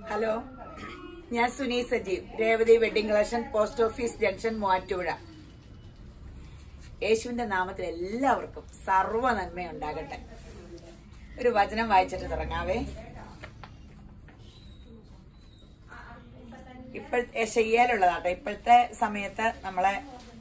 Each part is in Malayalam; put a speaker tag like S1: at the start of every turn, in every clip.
S1: ഹലോ, ഞാൻ Suni Sajeev, Revathi wedding collection, post office junction, Muvattupuzha. യേശുവിന്റെ നാമത്തിൽ എല്ലാവർക്കും സർവ്വ നന്മയുണ്ടാകട്ടെ. ഒരു വചനം വായിച്ചിട്ട് തുടങ്ങാവേ. ചെയ്യാലുള്ളതാട്ടോ. ഇപ്പോഴത്തെ സമയത്ത് നമ്മളെ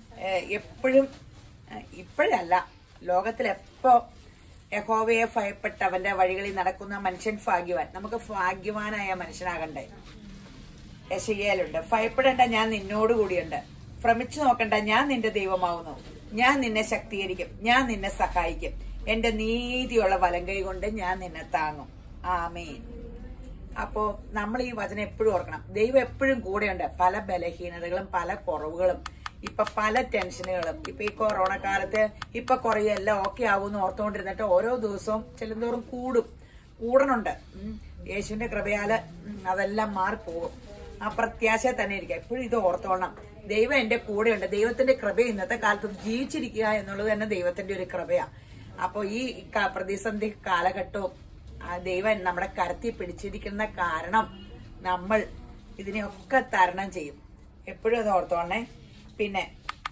S1: ഇപ്പോഴല്ല, ലോകത്തിലെപ്പോ യഹോവയെ ഭയപ്പെട്ട് അവന്റെ വഴികളിൽ നടക്കുന്ന മനുഷ്യൻ ഭാഗ്യവാൻ. നമുക്ക് ഭാഗ്യവാനായ മനുഷ്യനാകണ്ടേ. യെശയ്യാലുണ്ട്, ഭയപ്പെടേണ്ട, ഞാൻ നിന്നോട് കൂടിയുണ്ട്. ഭ്രമിച്ചു നോക്കണ്ട, ഞാൻ നിന്റെ ദൈവമാവുന്നു. ഞാൻ നിന്നെ ശക്തീകരിക്കും, ഞാൻ നിന്നെ സഹായിക്കും. എന്റെ നീതിയുള്ള വലങ്കൈ കൊണ്ട് ഞാൻ നിന്നെ താങ്ങും. ആമേൻ. അപ്പോ നമ്മൾ ഈ വചനം എപ്പോഴും ഓർക്കണം. ദൈവം എപ്പോഴും കൂടെയുണ്ട്. പല ബലഹീനതകളും പല കുറവുകളും ഇപ്പൊ പല ടെൻഷനുകളും ഇപ്പൊ ഈ കൊറോണ കാലത്ത് ഇപ്പൊ കുറെ എല്ലാം ഓക്കെ ആവുമെന്ന് ഓർത്തുകൊണ്ടിരുന്നിട്ട് ഓരോ ദിവസവും ചെല്ലുന്തോറും കൂടണുണ്ട്. യേശുവിന്റെ കൃപയാല് അതെല്ലാം മാറിപ്പോകും. ആ പ്രത്യാശ തന്നെ ഇരിക്കുക. എപ്പോഴും ഇത് ഓർത്തോണം. ദൈവം എന്റെ കൂടെയുണ്ട്. ദൈവത്തിന്റെ കൃപ ഇന്നത്തെ കാലത്ത് ജീവിച്ചിരിക്കുക എന്നുള്ളത് തന്നെ ദൈവത്തിന്റെ ഒരു കൃപയാ. അപ്പൊ ഈ പ്രതിസന്ധി കാലഘട്ടവും ദൈവം നമ്മുടെ കരത്തിൽ പിടിച്ചിരിക്കുന്ന കാരണം നമ്മൾ ഇതിനെയൊക്കെ തരണം ചെയ്യും. എപ്പോഴും അത് ഓർത്തോണേ. പിന്നെ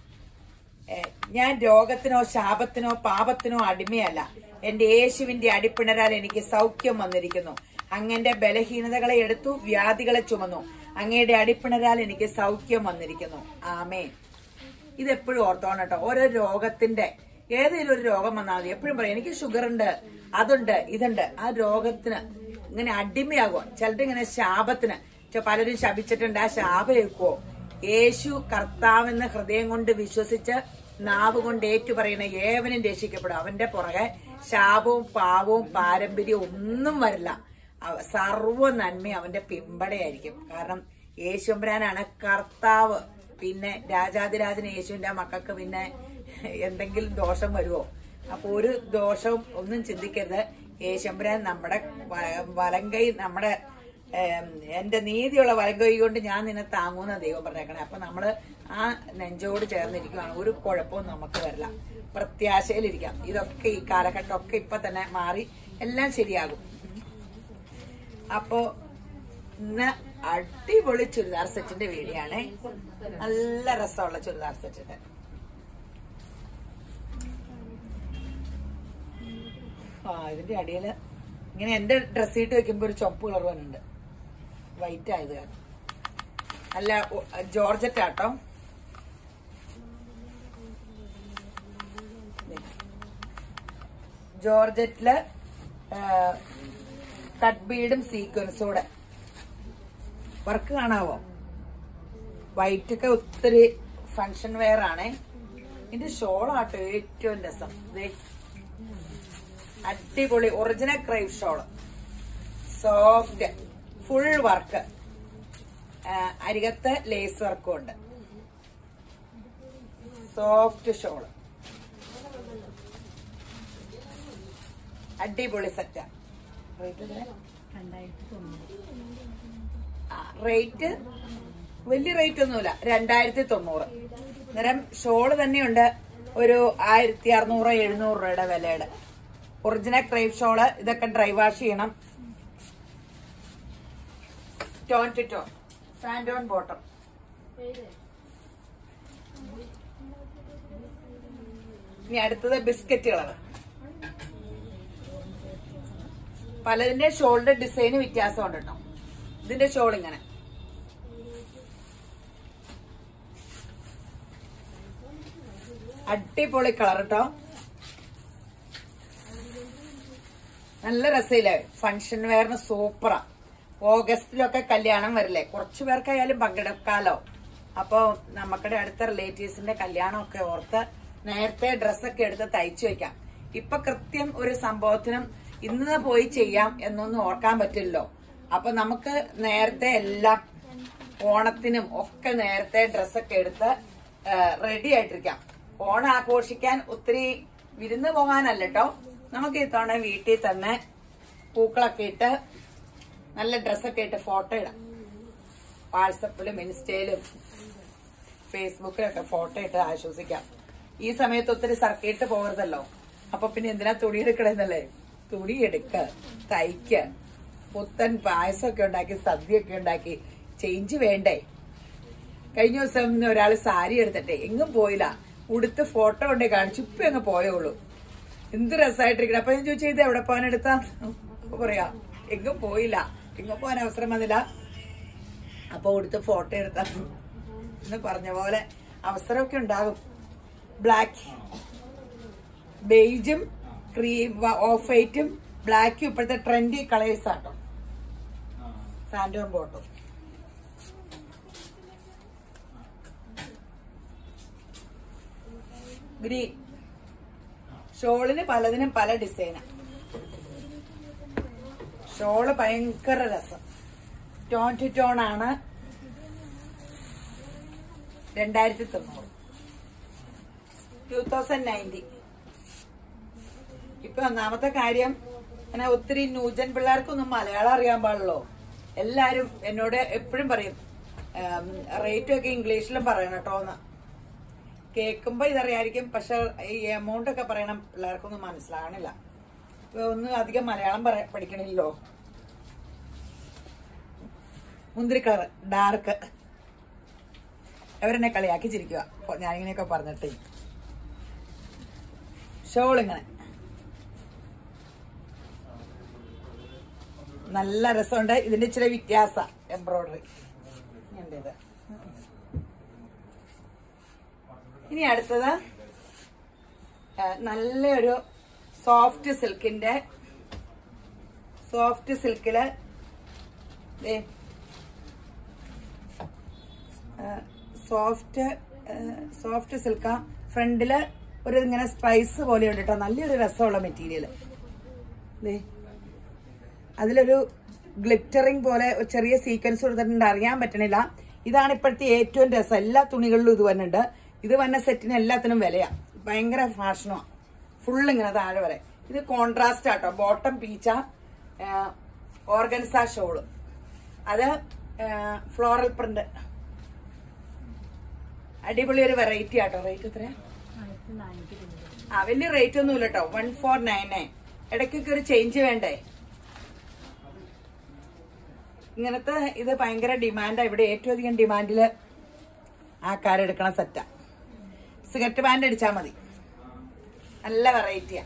S1: ഞാൻ രോഗത്തിനോ ശാപത്തിനോ പാപത്തിനോ അടിമയല്ല. എന്റെ യേശുവിന്റെ അടിപ്പിണരാൽ എനിക്ക് സൗഖ്യം വന്നിരിക്കുന്നു. അങ്ങന്റെ ബലഹീനതകളെ എടുത്തു, വ്യാധികളെ ചുമന്നു. അങ്ങയുടെ അടിപ്പിണരാൽ എനിക്ക് സൗഖ്യം വന്നിരിക്കുന്നു. ആമേൻ. ഇതെപ്പോഴും ഓർത്തോണം കേട്ടോ. ഓരോ രോഗത്തിന്റെ ഏതെങ്കിലും ഒരു രോഗം വന്നാൽ മതി. എപ്പോഴും പറയും എനിക്ക് ഷുഗർ ഉണ്ട്, അതുണ്ട്, ഇതുണ്ട്. ആ രോഗത്തിന് ഇങ്ങനെ അടിമയാകുക. ചിലരിങ്ങനെ ശാപത്തിന് പലരും ശപിച്ചിട്ടുണ്ട്. ആ ശാപം ഏൽക്കുവോ? യേശു കർത്താവെന്ന ഹൃദയം കൊണ്ട് വിശ്വസിച്ച് നാവ് കൊണ്ട് ഏറ്റുപറയണ ഏവനും രക്ഷിക്കപ്പെടും. അവന്റെ പുറകെ ശാപവും പാവവും പാരമ്പര്യവും ഒന്നും വരില്ല. സർവ്വ നന്മ അവന്റെ പിമ്പടയായിരിക്കും. കാരണം യേശുമ്പരാനാണ് കർത്താവ്. പിന്നെ രാജാതിരാജന് യേശുവിന്റെ മക്കൾക്ക് പിന്നെ എന്തെങ്കിലും ദോഷം വരുമോ? അപ്പൊ ഒരു ദോഷവും ഒന്നും ചിന്തിക്കരുത്. യേശുമ്പരാൻ നമ്മുടെ വലങ്കൈ, നമ്മുടെ എന്റെ നീതിയുള്ള വലങ്കൈ കൊണ്ട് ഞാൻ നിന്നെ താങ്ങൂന്ന ദൈവം പറഞ്ഞേക്കണേ. അപ്പൊ നമ്മള് ആ നെഞ്ചോട് ചേർന്നിരിക്കുകയാണ്. ഒരു കുഴപ്പവും നമുക്ക് വരില്ല. പ്രത്യാശയിലിരിക്കാം. ഇതൊക്കെ ഈ കാലഘട്ടമൊക്കെ ഇപ്പൊ തന്നെ മാറി എല്ലാം ശരിയാകും. അപ്പോ ഇന്ന് അടിപൊളി ചുരിദാർ സെറ്റിന്റെ വീഡിയോ ആണ്. നല്ല രസമുള്ള ചുരിദാർ സെറ്റിന്റെ. ഇതിന്റെ അടിയില് ഇങ്ങനെ എന്റെ ഡ്രസ് ഇട്ട് വെക്കുമ്പോ ഒരു ചുവപ്പ് കളർ വന്നുണ്ട്. വൈറ്റ് ആയത് കാരണം. അല്ല, ജോർജറ്റ് ആട്ടോ. ജോർജറ്റില് കട്ട് ബീഡും സീക്വൻസൂടെ വർക്ക് കാണാവോ? വൈറ്റ് ഒക്കെ ഒത്തിരി ഫങ്ഷൻ വെയർ ആണേ. ഇതിന്റെ ഷോളാട്ടോ ഏറ്റവും രസം. അടിപൊളി original ക്രൈവ് shawl, soft, full work, അരികത്ത് ലേസ് വർക്കും ഉണ്ട്. സോഫ്റ്റ് ഷോള്, അടിപൊളി സെറ്റാ. റേറ്റ് വലിയ റേറ്റ് ഒന്നുമില്ല, 2090. അന്നേരം ഷോള് തന്നെയുണ്ട് ഒരു 1600-1700 രൂപയുടെ വിലയുടെ. Original ക്രൈവ് shawl. ഇതൊക്കെ ഡ്രൈ വാഷ് ചെയ്യണം. Tone to tone, santoon bottom. ഇനി അടുത്തത് ബിസ്ക്കറ്റ് കളർ. പലതിന്റെ ഷോളിന്റെ ഡിസൈന് വ്യത്യാസമുണ്ട് കേട്ടോ. ഇതിന്റെ ഷോൾ ഇങ്ങനെ അടിപൊളി കളർ കേട്ടോ. നല്ല രസമില്ലേ? ഫങ്ഷൻ വെയറിന് സൂപ്പറാ. ഓഗസ്റ്റിലൊക്കെ കല്യാണം വരില്ലേ, കുറച്ചു പേർക്കായാലും പങ്കെടുക്കാലോ. അപ്പൊ നമുക്കിടെ അടുത്ത റിലേറ്റീവ്സിന്റെ കല്യാണമൊക്കെ ഓർത്ത് നേരത്തെ ഡ്രസ്സൊക്കെ എടുത്ത് തയ്ച്ചു വെക്കാം. ഇപ്പൊ കൃത്യം ഒരു സംഭവത്തിനും ഇന്ന് പോയി ചെയ്യാം എന്നൊന്നും ഓർക്കാൻ പറ്റില്ലല്ലോ. അപ്പൊ നമുക്ക് നേരത്തെ എല്ലാം ഓണത്തിനും ഒക്കെ നേരത്തെ ഡ്രസ്സൊക്കെ എടുത്ത് റെഡി ആയിട്ടിരിക്കാം. ഓണം ആഘോഷിക്കാൻ ഒത്തിരി വിരുന്ന് പോകാനല്ല കേട്ടോ. നമുക്ക് ഇത്തവണ വീട്ടിൽ തന്നെ പൂക്കളൊക്കെ ഇട്ട് നല്ല ഡ്രസ്സൊക്കെ ഇട്ട് ഫോട്ടോ ഇടാം. വാട്സപ്പിലും ഇൻസ്റ്റയിലും ഫേസ്ബുക്കിലൊക്കെ ഫോട്ടോ ഇട്ട് ആശ്വസിക്കാം. ഈ സമയത്ത് ഒത്തിരി സർക്കിട്ട് പോകരുതല്ലോ. അപ്പൊ പിന്നെ എന്തിനാ തുണി എടുക്കണമെന്നല്ലേ? തുണി എടുക്ക, തയ്ക്ക, പുത്തൻ പായസമൊക്കെ ഉണ്ടാക്കി സദ്യയൊക്കെ ഉണ്ടാക്കി ചേഞ്ച് വേണ്ടേ. കഴിഞ്ഞ ദിവസം ഒരാൾ സാരി എടുത്തിട്ടെ എങ്ങും പോയില്ല, ഉടുത്ത് ഫോട്ടോ കൊണ്ടേ കാണിച്ചു ഇപ്പൊ അങ്ങ് പോയോളൂ. എന്ത് രസമായിട്ടിരിക്കണം. അപ്പൊ ഞാൻ ചോദിച്ചാൽ ഇത് എവിടെ പോകാൻ എടുത്താ പറയാ എങ്ങും പോയില്ല, എങ്ങും പോകാൻ അവസരം വന്നില്ല, അപ്പൊ ഉടുത്ത് ഫോട്ടോ എടുത്താ എന്ന് പറഞ്ഞ പോലെ അവസരമൊക്കെ ഉണ്ടാകും. ബ്ലാക്ക്, ബെയ്ജും ക്രീം ഓഫ് വൈറ്റും ബ്ലാക്കും ഇപ്പോഴത്തെ ട്രെൻഡി കളേഴ്സ് ആട്ടോ. സാൻഡോൺ ബോട്ടോ, ഗ്രീൻ. ഷോളിന് പലതിനും പല ഡിസൈനാ. ഷോള് ഭയങ്കര രസം. ടോൺ ടു ടോൺ ആണ്. 2900, 2090. ഇപ്പൊ ഒന്നാമത്തെ കാര്യം, അങ്ങനെ ഒത്തിരി ന്യൂജൻ പിള്ളേർക്കൊന്നും മലയാളം അറിയാൻ പാടുള്ളൂ. എല്ലാരും എന്നോട് എപ്പോഴും പറയും റേറ്റും ഒക്കെ ഇംഗ്ലീഷിലും പറയണം കേട്ടോന്ന്. കേൾക്കുമ്പോ ഇതറിയായിരിക്കും, പക്ഷെ ഈ എമൗണ്ട് ഒക്കെ പറയണം പിള്ളേർക്കൊന്നും മനസ്സിലാകണില്ല. ഒന്നും അധികം മലയാളം പഠിക്കണില്ലോ. മുന്തിരി കളർ ഡാർക്ക്. അവരെന്നെ കളിയാക്കി ചിരിക്കുക ഞാനിങ്ങനെയൊക്കെ പറഞ്ഞിട്ടേ. ഷോൾ ഇങ്ങനെ നല്ല രസമുണ്ട്. ഇതിന്റെ ഇച്ചിരി വ്യത്യാസ എംബ്രോയിഡറി. ഇനി അടുത്തത് നല്ലൊരു സോഫ്റ്റ് സിൽക്കില് സോഫ്റ്റ് സിൽക്കാ. ഫ്രണ്ടില് ഒരു ഇങ്ങനെ സ്ട്രൈസ് പോലെ ഉണ്ട് കേട്ടോ. നല്ലൊരു രസമുള്ള മെറ്റീരിയല്. അതിലൊരു ഗ്ലിറ്ററിങ് പോലെ ചെറിയ സീക്വൻസ് കൊടുത്തിട്ടുണ്ട്, അറിയാൻ പറ്റണില്ല. ഇതാണ് ഇപ്പോഴത്തെ ഏറ്റവും രസം. എല്ലാ തുണികളിലും ഇത് വന്നിട്ടുണ്ട്. ഇത് വന്ന സെറ്റിന് എല്ലാത്തിനും വിലയാ. ഭയങ്കര ഫാഷനുമാണ്. ഫുള്ള് ഇങ്ങനെ താഴെ വരെ. ഇത് കോൺട്രാസ്റ്റ് ആട്ടോ. ബോട്ടം പീച്ച, ഓർഗൻസ ഷോള്, അത് ഫ്ലോറൽ പ്രിന്റ്. അടിപൊളി ഒരു വെറൈറ്റി ആട്ടോ. റേറ്റ് എത്രയാ? വലിയ റേറ്റ് ഒന്നുമില്ല കേട്ടോ. 1499. ഇടയ്ക്കൊക്കെ ഒരു ചേഞ്ച് വേണ്ടേ. ഇങ്ങനത്തെ ഇത് ഭയങ്കര ഡിമാൻഡാ. ഇവിടെ ഏറ്റവും അധികം ഡിമാൻഡില് ആൾക്കാരെടുക്കണ സെറ്റാ. സിഗരറ്റ് ബാൻഡ് അടിച്ചാൽ മതി. നല്ല വെറൈറ്റിയാ.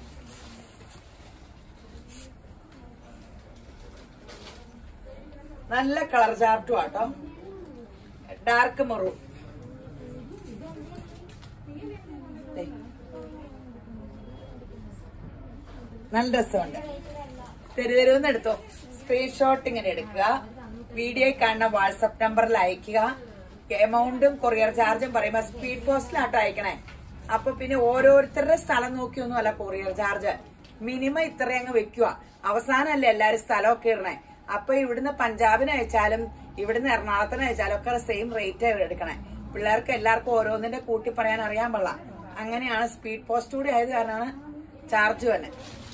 S1: നല്ല കളർ ചാർട്ടും ആട്ടോ. Dark maroon. നല്ല രസമുണ്ട്. തെരുതെരുന്ന് എടുത്തോ. സ്ക്രീൻഷോട്ട് ഇങ്ങനെ എടുക്കുക. വീഡിയോ കാണുന്ന വാട്സപ്പ് നമ്പറിൽ അയക്കുക. എമൗണ്ടും കൊറിയർ ചാർജും പറയുമ്പോ സ്പീഡ് പോസ്റ്റിലാട്ടോ അയക്കണേ. അപ്പൊ പിന്നെ ഓരോരുത്തരുടെ സ്ഥലം നോക്കിയൊന്നും അല്ല കൊറിയർ ചാർജ്. മിനിമം ഇത്രയങ്ങ് വെക്കുക. അവസാനമല്ലേ എല്ലാരും സ്ഥലമൊക്കെ ഇടണേ. അപ്പൊ ഇവിടുന്ന് പഞ്ചാബിന് അയച്ചാലും ഇവിടുന്ന് എറണാകുളത്തിന് അയച്ചാലും ഒക്കെ സെയിം റേറ്റ് എടുക്കണേ. പിള്ളേർക്ക് എല്ലാവർക്കും ഓരോന്നിന്റെ കൂട്ടി പറയാൻ അറിയാൻ പാടില്ല. അങ്ങനെയാണ്. സ്പീഡ് പോസ്റ്റ് കൂടി ആയത് കാരണമാണ് ചാർജ് തന്നെ.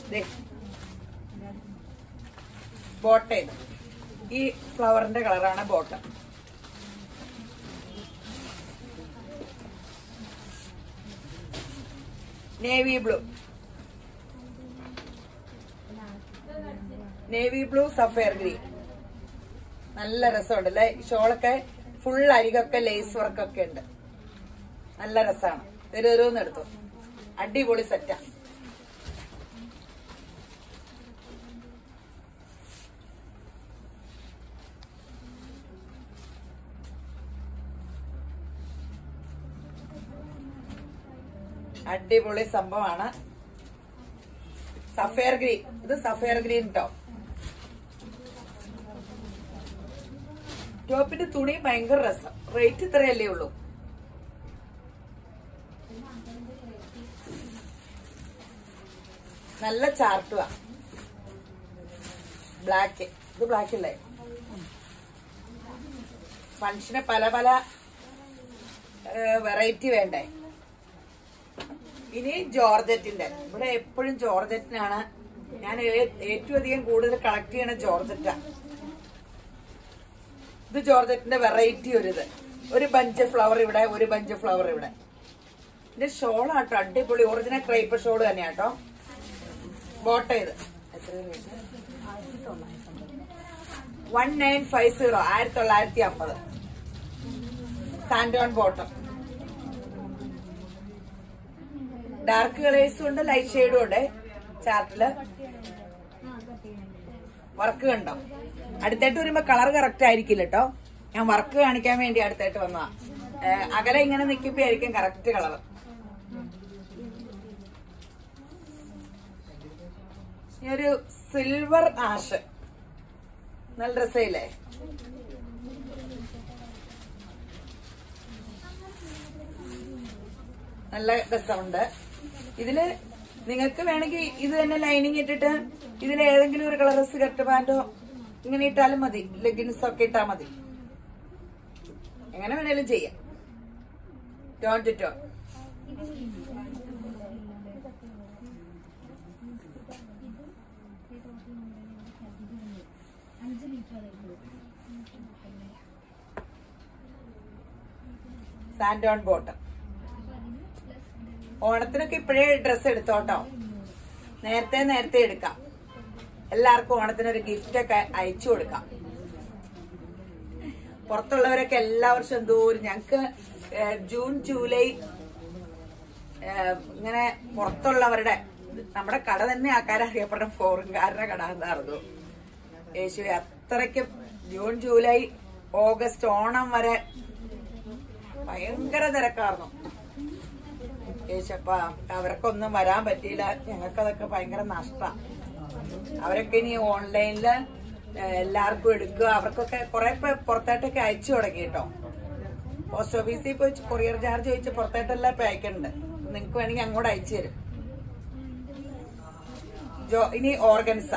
S1: ബോട്ടം. ഈ ഫ്ലവറിന്റെ കളറാണ് bottom. Navy blue sapphire green. നല്ല രസമുണ്ട് അല്ലേ. ഷോളൊക്കെ ഫുൾ അരികൊക്കെ ലേസ് വർക്കൊക്കെ ഉണ്ട്. നല്ല രസമാണ്. തെരുതെരുന്ന് എടുത്തു. അടിപൊളി സെറ്റാ. അടിപൊളി സംഭവമാണ്. Sapphire green. ഇത് സഫയർ ഗ്രീൻ ടോപ്പ്. ടോപ്പിന്റെ തുണി ഭയങ്കര രസം. റേറ്റ് ഇത്രയല്ലേ ഉള്ളൂ. നല്ല ചാർട്ടുവാ. ബ്ലാക്ക്. ഇത് ബ്ലാക്ക് അല്ലേ. ഫംഗ്ഷന് പല പല വെറൈറ്റി വേണ്ടേ. ഇനി ജോർജറ്റിന്റെ. ഇവിടെ എപ്പോഴും ജോർജറ്റിനാണ് ഞാൻ ഏറ്റവും അധികം കൂടുതൽ കളക്ട് ചെയ്യണ ജോർജറ്റാ. ഇത് ജോർജറ്റിന്റെ വെറൈറ്റി. ഒരു ബഞ്ച് ഫ്ലവർ ഇവിടെ, ഒരു ബഞ്ച് ഫ്ലവർ ഇവിടെ. ഇതിന്റെ ഷോൾ ആട്ടോ അടിപൊളി. ഒറിജിനൽ ക്രൈപ്പ് ഷോൾ തന്നെയാട്ടോ. ബോട്ടം. ഇത് 1950 1950 സാൻഡോൺ ബോട്ടം. ഡാർക്ക് കളേഴ്സും ഉണ്ട് ലൈറ്റ് ഷെയ്ഡും ഉണ്ട്. ചാർട്ടില് വർക്ക് കണ്ടോ? അടുത്തായിട്ട് വരുമ്പോ കളർ കറക്റ്റ് ആയിരിക്കില്ല കേട്ടോ. ഞാൻ വർക്ക് കാണിക്കാൻ വേണ്ടി അടുത്തായിട്ട് വന്നതാ. അകലെ ഇങ്ങനെ നിൽക്കുമ്പോ ആയിരിക്കും കറക്റ്റ് കളർ. ഒരു സിൽവർ ആഷ് നല്ല രസയില്ലേ? നല്ല രസമുണ്ട്. ഇതില് നിങ്ങൾക്ക് വേണമെങ്കിൽ ഇത് തന്നെ ലൈനിങ് ഇട്ടിട്ട് ഇതിൽ ഏതെങ്കിലും ഒരു കളർ സ്കർട്ട് പാന്റോ ഇങ്ങനെ ഇട്ടാലും മതി. ലെഗിൻസ് ഒക്കെ ഇട്ടാ മതി. എങ്ങനെ വേണേലും ചെയ്യാം. Tone to tone. Santoon bottom. ഓണത്തിനൊക്കെ ഇപ്പോഴേ ഡ്രസ്സ് എടുത്തോട്ടോ. നേരത്തെ എടുക്കാം. എല്ലാവർക്കും ഓണത്തിനൊരു ഗിഫ്റ്റ് ഒക്കെ അയച്ചു കൊടുക്കാം. പുറത്തുള്ളവരൊക്കെ എല്ലാ വർഷവും എന്തോരം ഞങ്ങക്ക് ജൂൺ ജൂലൈ ഇങ്ങനെ പുറത്തുള്ളവരുടെ നമ്മുടെ കട തന്നെ ആൾക്കാരറിയപ്പെടുന്ന ഫോറിൻകാരുടെ കട എന്നായിരുന്നു. യേശുവെ അത്രയ്ക്കും ജൂൺ ജൂലൈ ഓഗസ്റ്റ് ഓണം വരെ ഭയങ്കര തിരക്കായിരുന്നു. യേശപ്പ അവർക്കൊന്നും വരാൻ പറ്റിയില്ല. ഞങ്ങൾക്കതൊക്കെ ഭയങ്കര നഷ്ടമാണ്. അവരൊക്കെ ഇനി ഓൺലൈനില് എല്ലാവർക്കും എടുക്കുക. അവർക്കൊക്കെ കുറെ പുറത്തായിട്ടൊക്കെ അയച്ചു തുടങ്ങി കേട്ടോ. പോസ്റ്റ് ഓഫീസിൽ പോയി കൊറിയർ ചാർജ് ചോദിച്ച് പുറത്തായിട്ടെല്ലാം ഇപ്പൊ അയക്കുന്നുണ്ട്. നിങ്ങക്ക് വേണമെങ്കിൽ അങ്ങോട്ട് അയച്ചു തരും. ഇനി ഓർഗൻസ.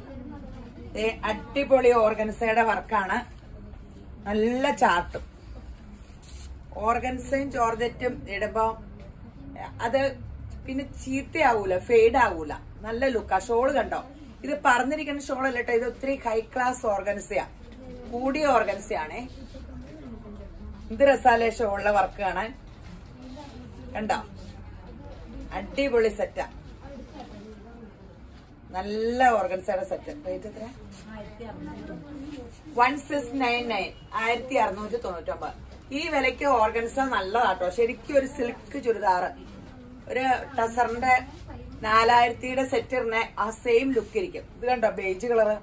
S1: അടിപൊളി ഓർഗൻസയുടെ വർക്കാണ്. നല്ല ചാർട്ടും ഓർഗൻസയും ജോർജറ്റും ഇടുമ്പോ അത് പിന്നെ ചീത്തയാവൂല, ഫെയ്ഡ് ആവൂല. നല്ല ലുക്കാ. ഷോള് കണ്ടോ? ഇത് പറഞ്ഞിരിക്കുന്ന ഷോളല്ല കേട്ടോ. ഇത് ഒത്തിരി ഹൈ ക്ലാസ് ഓർഗൻസയാ, കൂടിയ ഓർഗൻസയാണേ. ഇത് രസാലെ ഷോളിലെ വർക്ക് കാണാൻ. കണ്ടോ? അടിപൊളി സെറ്റാ. നല്ല ഓർഗൻസയുടെ സെറ്റ്. റേറ്റ് എത്ര? 1699 1699. ഈ വിലയ്ക്ക് ഓർഗൻസ നല്ലതാട്ടോ. ശരിക്കും ഒരു സിൽക്ക് ചുരിദാറ്, ഒരു ടസറിന്റെ 4000 സെറ്ററിനെ ആ സെയിം ലുക്ക് ഇരിക്കും. ഇത് കണ്ടോ? ബേജ് കളറ്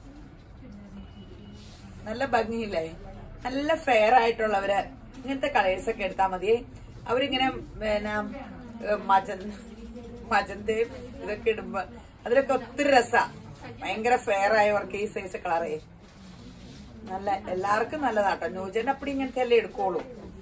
S1: നല്ല ഭംഗിയില്ലേ? നല്ല ഫെയർ ആയിട്ടുള്ളവര് ഇങ്ങനത്തെ കളേഴ്സ് ഒക്കെ എടുത്താൽ മതി. അവരിങ്ങനെ പിന്നെ മജന്തയും ഇതൊക്കെ ഇടുമ്പോ അതിലൊക്കെ ഒത്തിരി രസാ. ഭയങ്കര ഫെയർ ആയവർക്ക് ഈ സൈസ് കളറേ നല്ല എല്ലാവർക്കും നല്ലതാട്ടോ. ന്യൂജൻ അപ്പടി ഇങ്ങനത്തെ അല്ലേ എടുക്കോളൂ.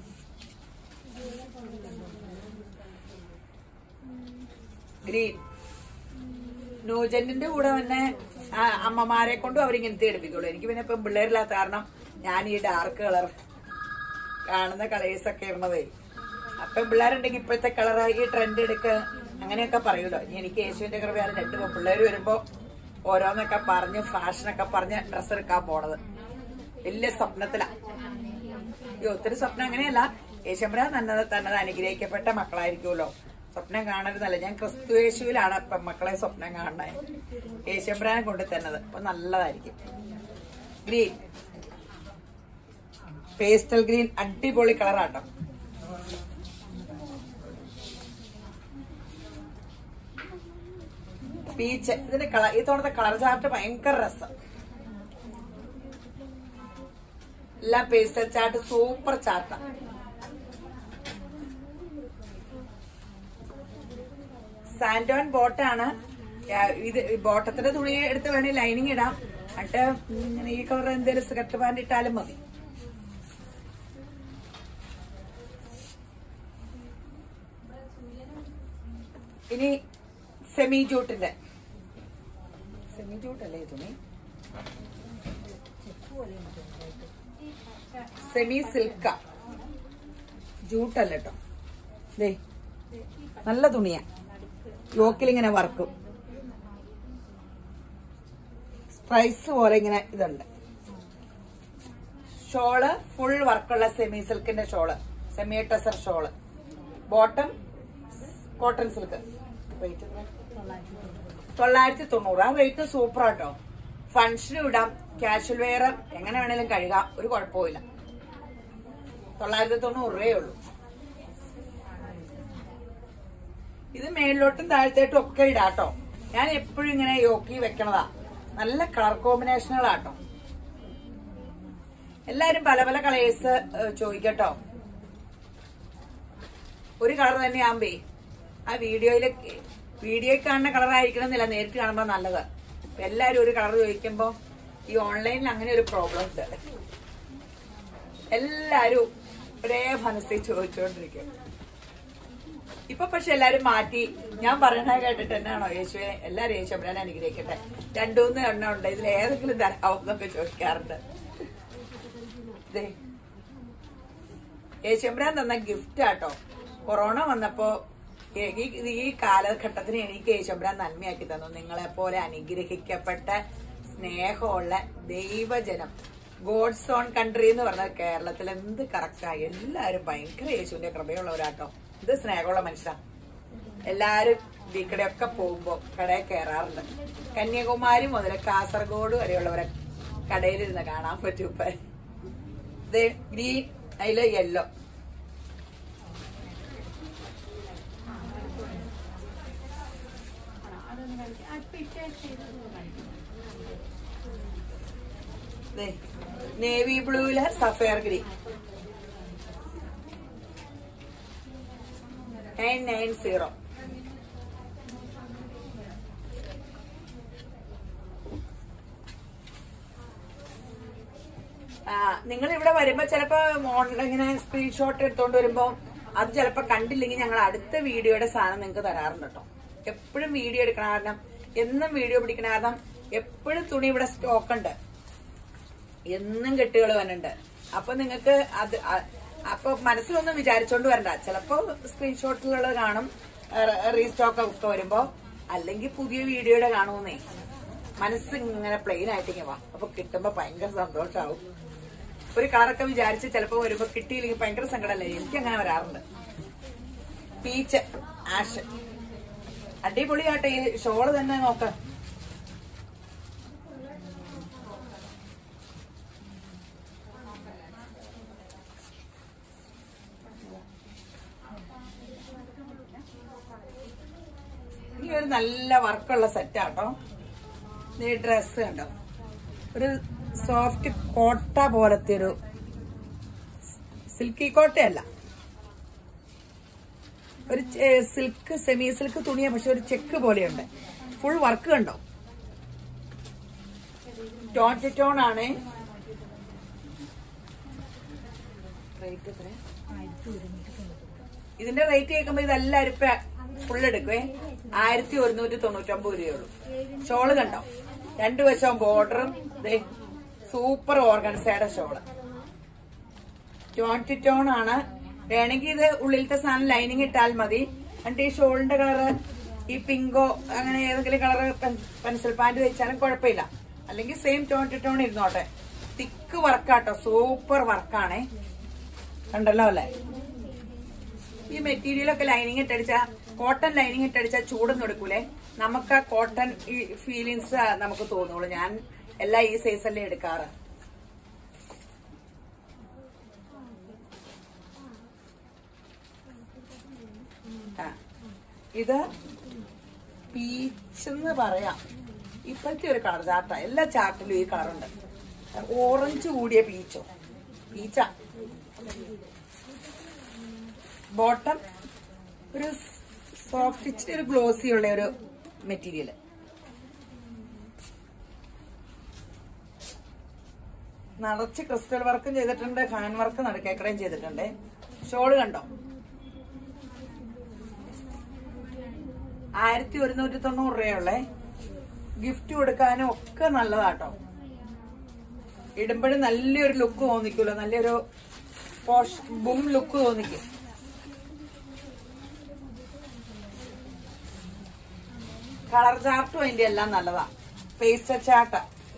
S1: ഗ്രീൻ ന്യൂജന്റിന്റെ കൂടെ തന്നെ അമ്മമാരെ കൊണ്ടും അവരിങ്ങനത്തെ എടുപ്പിക്കുള്ളൂ. എനിക്ക് പിന്നെ ഇപ്പം പിള്ളേരില്ലാത്ത കാരണം ഞാൻ ഈ ഡാർക്ക് കളർ കാണുന്ന കളേഴ്സ് ഒക്കെ ഇടുന്നതേ. അപ്പം പിള്ളേരുണ്ടെങ്കിൽ ഇപ്പോഴത്തെ കളർ ഈ ട്രെൻഡ് എടുക്ക അങ്ങനെയൊക്കെ പറയൂലോ. എനിക്ക് യേശുവിന്റെ കൃപയാൽ 2 പിള്ളേര് വരുമ്പോ ഓരോന്നൊക്കെ പറഞ്ഞ് ഫാഷനൊക്കെ പറഞ്ഞ് ഡ്രസ്സ് എടുക്കാൻ പോണത് വലിയ സ്വപ്നത്തിലാ. ഈ ഒത്തിരി സ്വപ്നം അങ്ങനെയല്ല. യേശുമ്പരാൻ തന്നത് അനുഗ്രഹിക്കപ്പെട്ട മക്കളായിരിക്കുമല്ലോ. സ്വപ്നം കാണരുതല്ല. ഞാൻ ക്രിസ്തു യേശുവിലാണ് ഇപ്പം മക്കളെ സ്വപ്നം കാണണേ. യേശുമ്പരാനെ കൊണ്ട് തന്നത്. അപ്പൊ നല്ലതായിരിക്കും. ഗ്രീൻ പേസ്റ്റൽ ഗ്രീൻ അടിപൊളി കളറാട്ടോ. പീച്ച്. ഇതിന്റെ കളർ ഈ തോന്നത്തെ കളർ ചാർട്ട് ഭയങ്കര രസം. എല്ലാം പേസ്റ്റൽ ചാർട്ട് സൂപ്പർ ചാർട്ടാ. സാൻഡോൺ ബോട്ടാണ് ഇത്. ബോട്ടത്തിന്റെ തുണി എടുത്ത് വേണമെങ്കിൽ ലൈനിങ് ഇടാം. എന്നിട്ട് ഇങ്ങനെ ഈ കളർ എന്തെങ്കിലും സ്കർട്ട് പാന്റ് ഇട്ടാലും മതി. ഇനി സെമി ജൂട്ടിന്റെ സെമി ജൂട്ടല്ലേ തുണി? സെമി സിൽക്ക, ജൂട്ടല്ല കേട്ടോ. ദേ നല്ല തുണിയാ. യോക്കിലിങ്ങനെ വർക്കും സ്ട്രൈസ് പോലെ ഇങ്ങനെ ഇതുണ്ട്. ഷോള് ഫുൾ വർക്കുള്ള സെമി സിൽക്കിന്റെ shawl, semi tussar shawl. Bottom cotton silk. Rate 990. ആ റേറ്റ് സൂപ്പർ ആട്ടോ. ഫംഗ്ഷനും ഇടാം, കാഷ്വൽ വെയർ എങ്ങനെ വേണേലും കഴുകാം, ഒരു കുഴപ്പമില്ല. 990 രൂപയേ ഉള്ളൂ. ഇത് മേളിലോട്ടും താഴത്തേട്ടും ഒക്കെ ഇടാട്ടോ. ഞാൻ എപ്പോഴും ഇങ്ങനെ യോക്കി വെക്കണതാ. നല്ല കളർ കോമ്പിനേഷനുകളാട്ടോ. എല്ലാരും പല പല കളേഴ്സ് ചോദിക്കട്ടോ. ഒരു കളർ തന്നെ ആകുമ്പേ ആ വീഡിയോയിൽ കാണുന്ന കളർ ആയിരിക്കണം എന്നില്ല, നേരിട്ട് കാണുമ്പോ നല്ലത്. എല്ലാരും ഒരു കളർ ചോദിക്കുമ്പോ ഈ ഓൺലൈനിൽ അങ്ങനെ ഒരു പ്രോബ്ലം ഉണ്ട്. എല്ലാരും ഒരേ മനസ്സിൽ ചോദിച്ചുകൊണ്ടിരിക്കും. ഇപ്പൊ പക്ഷെ എല്ലാരും മാറ്റി. ഞാൻ പറയണ കേട്ടിട്ട് എന്നാണോ യേശുവെ, എല്ലാരും യേശുബ്രാനെ അനുഗ്രഹിക്കട്ടെ, 2-3 എണ്ണം ഉണ്ട്, ഇതിൽ ഏതെങ്കിലും തരാമെന്നൊക്കെ ചോദിക്കാറുണ്ട്. യേശുബ്രാൻ തന്ന ഗിഫ്റ്റ് ആട്ടോ. കൊറോണ വന്നപ്പോ ഈ കാലഘട്ടത്തിന് എനിക്ക് യേശുബ്രാൻ നന്മയാക്കി തന്നു. നിങ്ങളെ പോലെ അനുഗ്രഹിക്കപ്പെട്ട സ്നേഹമുള്ള ദൈവജനം, ഗോഡ്സ് ഓൺ കൺട്രി എന്ന് പറഞ്ഞ കേരളത്തിൽ എന്ത് കറക്റ്റായി. എല്ലാരും ഭയങ്കര യേശുവിന്റെ കൃപയുള്ളവരാട്ടോ. ഇത് സ്നേഹമുള്ള മനുഷ്യരാ. എല്ലാരും ഇക്കടെയൊക്കെ പോകുമ്പോ കടയിൽ കയറാറുണ്ട്. കന്യാകുമാരി മുതൽ കാസർഗോഡ് വരെയുള്ളവരെ കടയിലിരുന്ന് കാണാൻ പറ്റും. ഇപ്പൊ ഇത് ഗ്രീൻ, അതില് യെല്ലോ. നേവി ബ്ലൂവില് സഫയർ ഗ്രീൻ 990. നിങ്ങൾ ഇവിടെ വരുമ്പോ ചിലപ്പോ ഇങ്ങനെ സ്ക്രീൻഷോട്ട് എടുത്തോണ്ട് വരുമ്പോ അത് ചിലപ്പോ കണ്ടില്ലെങ്കിൽ ഞങ്ങൾ അടുത്ത വീഡിയോയുടെ സാധനം നിങ്ങൾക്ക് തരാറുണ്ട് കേട്ടോ. എപ്പോഴും വീഡിയോ എടുക്കണ കാരണം, എന്നും വീഡിയോ പിടിക്കണ കാരണം എപ്പോഴും തുണി ഇവിടെ സ്റ്റോക്ക് ഉണ്ട്, എന്നും കെട്ടുകൾ വന്നിട്ടുണ്ട്. അപ്പൊ നിങ്ങൾക്ക് അത് അപ്പൊ മനസ്സിലൊന്നും വിചാരിച്ചോണ്ട് വരണ്ട. ചിലപ്പോ സ്ക്രീൻഷോട്ടുകൾ കാണും റീസ്റ്റോക്ക് ഒക്കെ വരുമ്പോ, അല്ലെങ്കിൽ പുതിയ വീഡിയോയുടെ കാണുമെന്നേ. മനസ്സ് ഇങ്ങനെ പ്ലെയിൻ ആയിട്ടിങ്ങനെ വാ, അപ്പൊ കിട്ടുമ്പോ ഭയങ്കര സന്തോഷാവും. ഒരു കളറൊക്കെ വിചാരിച്ച് ചിലപ്പോ വരുമ്പോ കിട്ടിയില്ലെങ്കിൽ ഭയങ്കര സങ്കടമല്ലേ. എനിക്ക് അങ്ങനെ വരാറുണ്ട്. പീച്ച്, ആഷ്, അടിപൊളിയാട്ടെ. ഈ ഷോള് തന്നെ നോക്ക. ഈ ഒരു നല്ല വർക്കുള്ള സെറ്റാട്ടോ. ഈ ഡ്രസ് കണ്ടോ, ഒരു സോഫ്റ്റ് കോട്ട പോലത്തെ ഒരു സിൽക്കി കോട്ടയല്ല, ഒരു സിൽക്ക് സെമി സിൽക്ക് തുണിയാ, പക്ഷെ ഒരു ചെക്ക് പോലെയുണ്ട്. ഫുൾ വർക്ക് കണ്ടോ. ടോൺ ടു ടോൺ ആണ്. ഇതിന്റെ റേറ്റ് കേൾക്കുമ്പോ ഇതെല്ലാരും ഫുൾ എടുക്കുവേ. 1199 രൂപയുള്ളൂ. ഷോള് കണ്ടോ, 2 വശവും ബോർഡറും. സൂപ്പർ ഓർഗൻസയുടെ ഷോള്. ടോൺ ടു ടോൺ ആണ്. വേണമെങ്കിൽ ഇത് ഉള്ളിലത്തെ സാധനം ലൈനിങ് ഇട്ടാൽ മതി. എന്നിട്ട് ഈ ഷോളിന്റെ കളറ് ഈ പിങ്കോ അങ്ങനെ ഏതെങ്കിലും കളറ് പെൻസിൽ പാന്റ് വെച്ചാലും കുഴപ്പമില്ല. അല്ലെങ്കിൽ സെയിം ടോൺ ടു ടോൺ ഇരുന്നോട്ടെ. തിക്ക് വർക്കാട്ടോ, സൂപ്പർ വർക്കാണേ. കണ്ടല്ലോ അല്ലേ. ഈ മെറ്റീരിയലൊക്കെ ലൈനിങ് ഇട്ടടിച്ച, കോട്ടൺ ലൈനിങ് ഇട്ടടിച്ചാൽ ചൂടൊന്നും എടുക്കൂലേ. നമുക്ക് ആ കോട്ടൺ ഈ ഫീലിങ്സ് നമുക്ക് തോന്നുള്ളൂ. ഞാൻ എല്ലാം ഈ സൈസല്ലേ എടുക്കാറ്. ഇത് പീച്ചെന്ന് പറയാം. ഇപ്പോഴത്തെ ഒരു കളർ ചാർട്ടാ. എല്ലാ ചാർട്ടിലും ഈ കളറുണ്ട്. ഓറഞ്ച് കൂടിയ പീച്ച. ബോട്ടം ഒരു സോഫ്റ്റ്, ഇച്ചിരി ഒരു ഗ്ലോസി ഉള്ള ഒരു മെറ്റീരിയൽ. നിറച്ച് ക്രിസ്റ്റൽ വർക്കും ചെയ്തിട്ടുണ്ട്, ഹാൻഡ് വർക്ക് നടുക്കേക്കടയും ചെയ്തിട്ടുണ്ട്. ഷോള് കണ്ടോ, 1190 രൂപയുള്ളേ. ഗിഫ്റ്റ് കൊടുക്കാനും ഒക്കെ നല്ലതാട്ടോ. ഇടുമ്പോഴും നല്ലൊരു ലുക്ക് തോന്നിക്കുമല്ലോ, നല്ലൊരു പോഷ് ബും ലുക്ക് തോന്നിക്കും. കളർ ചാർട്ടും അതിന്റെ എല്ലാം നല്ലതാ. പേസ്റ്റർ ചാർട്ട.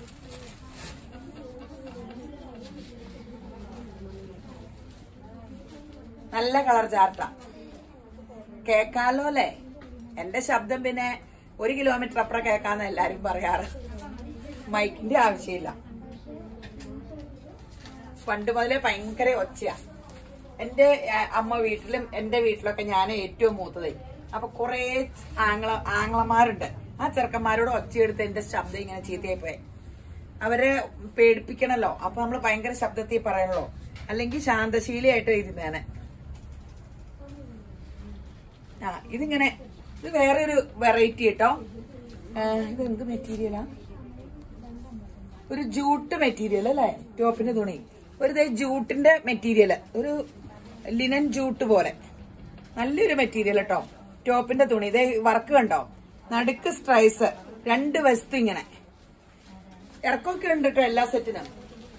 S1: നല്ല കളർ ചാർട്ടാ. കേക്കാലോ അല്ലേ. എന്റെ ശബ്ദം പിന്നെ 1 കിലോമീറ്റർ അപ്പുറം കേക്കാന്ന് എല്ലാരും പറയാറ്. മൈക്കിന്റെ ആവശ്യമില്ല. പണ്ട് മുതലേ ഭയങ്കര ഒച്ചയാ. എന്റെ അമ്മ വീട്ടിലും എന്റെ വീട്ടിലൊക്കെ ഞാൻ ഏറ്റവും മൂത്തതേ. അപ്പൊ കുറെ ആങ്ങളമാരുണ്ട്. ആ ചെറുക്കന്മാരോട് ഒച്ചയെടുത്ത് എന്റെ ശബ്ദം ഇങ്ങനെ ചീത്തയായി പോയി. അവരെ പേടിപ്പിക്കണല്ലോ. അപ്പൊ നമ്മള് ഭയങ്കര ശബ്ദത്തിൽ പറയണല്ലോ. അല്ലെങ്കിൽ ശാന്തശീലയായിട്ട് ഇരുന്നേനെ. ഇതിങ്ങനെ ഇത് വേറെ ഒരു വെറൈറ്റി കേട്ടോ. ഇത് എന്ത് മെറ്റീരിയലാ? ഒരു ജൂട്ട് മെറ്റീരിയൽ അല്ലേ? ടോപ്പിന്റെ തുണി ഒരു ജൂട്ടിന്റെ മെറ്റീരിയൽ, ഒരു ലിനൻ ജൂട്ട് പോലെ നല്ലൊരു മെറ്റീരിയൽ കേട്ടോ. ടോപ്പിന്റെ തുണി ഇതേ വർക്ക് കണ്ടോ? നടുക്ക് സ്ട്രൈസ്, 2 വശത്തും ഇങ്ങനെ ഇറക്കമൊക്കെ ഉണ്ട് കേട്ടോ എല്ലാ സെറ്റിനും.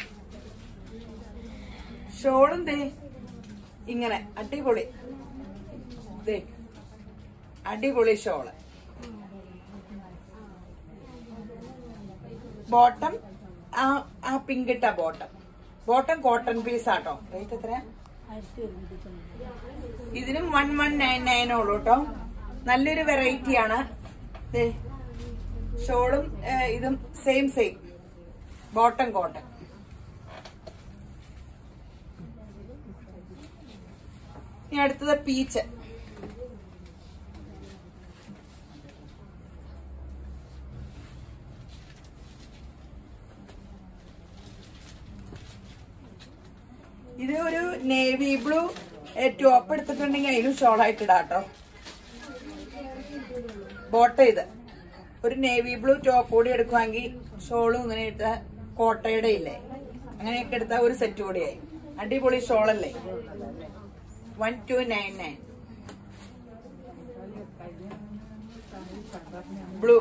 S1: ഷോളും ദേ ഇങ്ങനെ അടിപൊളി, ദേ അടിപൊളി ഷോള്. ബോട്ടം ആ പിങ്ക് ഇട്ട ബോട്ടം കോട്ടൺ പീസ് ആട്ടോ. റേറ്റ് എത്രയാ? ഇതിനും 1199 ഉള്ളൂ കേട്ടോ. നല്ലൊരു വെറൈറ്റി ആണ്. ഷോളും ഇതും സെയിം ബോട്ടം കോട്ടൺ. ഇനി അടുത്തത് പീച്ച്. ഇത് ഒരു നേവി ബ്ലൂ ടോപ്പ് എടുത്തിട്ടുണ്ടെങ്കിൽ അതിലും ഷോളായിട്ട് ഇടാട്ടോ. ബോട്ടം ഇത് ഒരു നേവി ബ്ലൂ ടോപ്പ് കൂടി എടുക്കുവാണെങ്കിൽ ഷോളും ഇങ്ങനെ ഇട്ട കോട്ടയുടെ ഇല്ലേ, അങ്ങനെയൊക്കെ എടുത്താൽ ഒരു സെറ്റ് കൂടിയായി. അടിപൊളി ഷോളല്ലേ. 1299 ബ്ലൂ.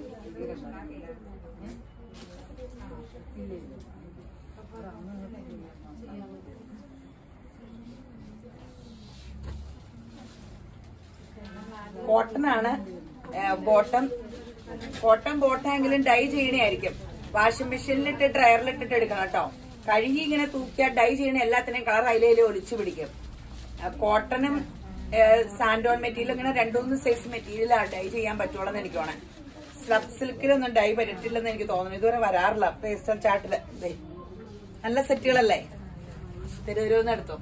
S1: കോട്ടൺ ആണ് ബോട്ടം. ബോട്ടാണെങ്കിലും ഡൈ ചെയ്യണായിരിക്കും. വാഷിംഗ് മെഷീനിലിട്ട് ഡ്രയറിലിട്ടിട്ട് എടുക്കണം കേട്ടോ. കഴുകി ഇങ്ങനെ തൂക്കിയാൽ ഡൈ ചെയ്യണ എല്ലാത്തിനെയും കളർ അതിലേലും ഒലിച്ചു പിടിക്കും. കോട്ടണും സാൻഡോൺ മെറ്റീരിയൽ ഇങ്ങനെ 2-3 സൈസ് മെറ്റീരിയലാണ് ഡൈ ചെയ്യാൻ പറ്റുള്ളൂ എന്ന് എനിക്ക് തോന്നുന്നത്. സ്ലബ് സിൽക്കിലൊന്നും ഡൈ പറ്റില്ലെന്ന് എനിക്ക് തോന്നുന്നു. ഇതുവരെ വരാറില്ല പേസ്റ്റൽ ചാർട്ടില്. നല്ല സെറ്റുകളല്ലേ? തിരുവനന്തപുരം എടുത്തു.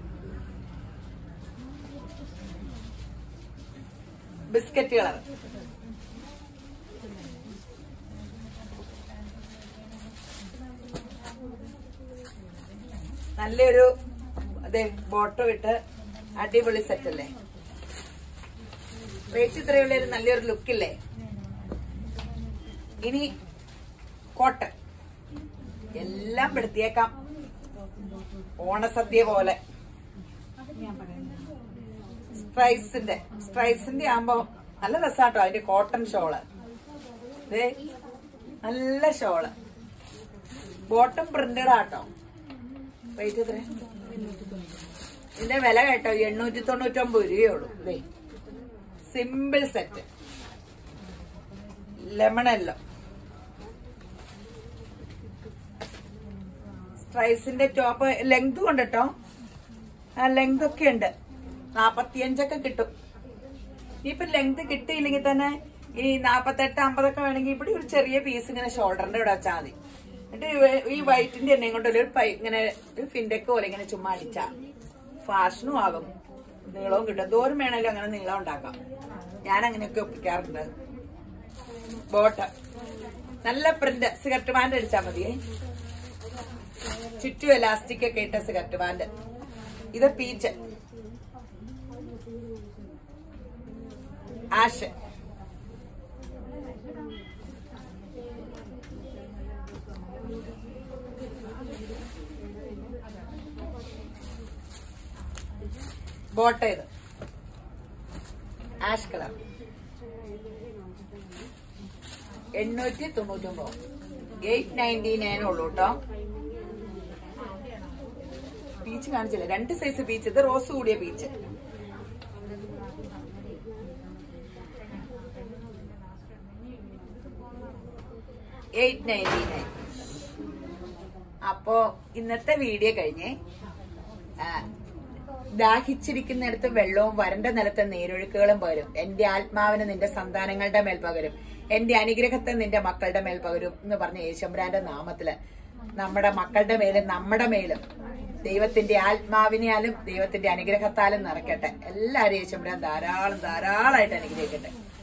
S1: Biscuit colour. നല്ലൊരു ബോട്ടം ഇട്ട് അടിപൊളി സെറ്റ് അല്ലേ? റേറ്റ് ഇത്രയുള്ള നല്ലൊരു ലുക്കില്ലേ? ഇനി കോട്ടൺ എല്ലാം പെടുത്തിയേക്കാം. ഓണസദ്യ പോലെ സ്ട്രൈസിന്റെ ആകുമ്പോ നല്ല രസാട്ടോ. അതിന്റെ കോട്ടൺ ഷോള് നല്ല ഷോള്. ബോട്ടം പ്രിന്റഡ് ആട്ടോ. റേറ്റ് എത്ര? ഇതിന്റെ വില കേട്ടോ 899 രൂപയുള്ളൂ. സിമ്പിൾ സെറ്റ് ലെമണല്ലോ. സ്ട്രൈസിന്റെ ടോപ്പ് ലെങ്ത് കൊണ്ടിട്ടോ. ആ ലെങ്ത് ഒക്കെ ഉണ്ട്. 45 കിട്ടും. ഇനിയിപ്പൊ ലെങ്ത് കിട്ടിയില്ലെങ്കിൽ തന്നെ ഈ 48-50 വേണമെങ്കിൽ ഇവിടെ ഒരു ചെറിയ പീസ് ഇങ്ങനെ ഷോൾഡറിന്റെ ഇവിടെ വെച്ചാൽ മതി. എന്നിട്ട് ഈ വൈറ്റിന്റെ എണ്ണയും കൊണ്ടൊരു ഇങ്ങനെ ഒരു ഫിൻഡെക്ക് പോലെ ഇങ്ങനെ ചുമ്മാ അടിച്ചാ ഫാഷനും ആകും. നീളവും കിട്ടും. ദൂരം വേണമല്ലോ അങ്ങനെ നീളം ഉണ്ടാക്കാം. ഞാൻ അങ്ങനെയൊക്കെ ഒപ്പിക്കാറുണ്ട്. ബോട്ടം നല്ല പ്രിന്റ്. സിഗരറ്റ് ബാൻഡ് അടിച്ചാൽ മതിയേ. ചുറ്റും എലാസ്റ്റിക് ഒക്കെ ഇട്ട സിഗരറ്റ് ബാൻഡ്. ഇത് പീച്ച് ആഷ്. ബോട്ടം ഇത് ആഷ് കളർ. 899. 899 ഉള്ളൂ കേട്ടോ. പീച്ച് കാണിച്ചില്ല. 2 സൈസ് പീച്ച്. ഇത് റോസ് കൂടിയ പീച്ച്. $899. അപ്പോ ഇന്നത്തെ വീഡിയോ കഴിഞ്ഞേ. ദാഹിച്ചിരിക്കുന്നിടത്ത് വെള്ളവും വരണ്ട നിലത്തെ നീരൊഴുക്കുകളും പകരും. എന്റെ ആത്മാവിന് നിന്റെ സന്താനങ്ങളുടെ മേൽ പകരും. എന്റെ അനുഗ്രഹത്തെ നിന്റെ മക്കളുടെ മേൽ പകരും എന്ന് പറഞ്ഞ യേശുമ്പുരാന്റെ നാമത്തില് നമ്മുടെ മക്കളുടെ മേലും നമ്മുടെ മേലും ദൈവത്തിന്റെ ആത്മാവിനാലും ദൈവത്തിന്റെ അനുഗ്രഹത്താലും നിറയ്ക്കട്ടെ. എല്ലാവരും യേശുമ്പുരാൻ ധാരാളമായിട്ട് അനുഗ്രഹിക്കട്ടെ.